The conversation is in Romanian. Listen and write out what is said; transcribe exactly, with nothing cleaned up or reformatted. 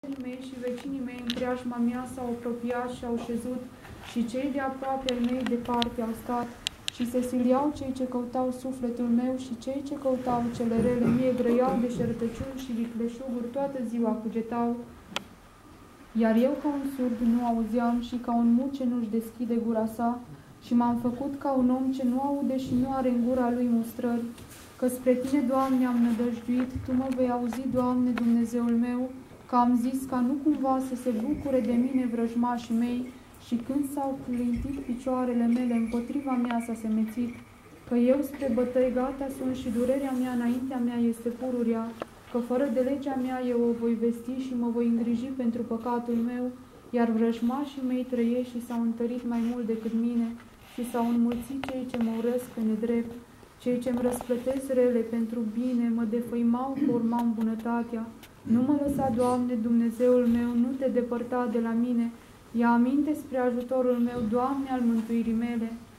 mei și vecinii mei în preajma mea s-au apropiat și au șezut, și cei de aproape al mei departe au stat, și se siliau cei ce căutau sufletul meu și cei ce căutau cele rele mie grăiau de șertăciuni și vicleșuguri toată ziua cugetau. Iar eu ca un surd nu auzeam și ca un mut ce nu-și deschide gura sa, și m-am făcut ca un om ce nu aude și nu are în gura lui mustrări, că spre Tine, Doamne, am nădăjduit, Tu mă vei auzi, Doamne, Dumnezeul meu, că am zis ca nu cumva să se bucure de mine vrăjmașii mei, și când s-au clintit picioarele mele, împotriva mea s-a semețit, că eu spre bătăi gata sunt și durerea mea înaintea mea este pururea, că fără de legea mea eu o voi vesti și mă voi îngriji pentru păcatul meu, iar vrăjmașii mei trăiesc și s-au întărit mai mult decât mine și s-au înmulțit cei ce mă urăsc pe nedrept. Cei ce-mi răsplătesc rele pentru bine mă defăimau că urmam bunătatea. Nu mă lăsa, Doamne, Dumnezeul meu, nu te depărta de la mine. Ia aminte spre ajutorul meu, Doamne, al mântuirii mele.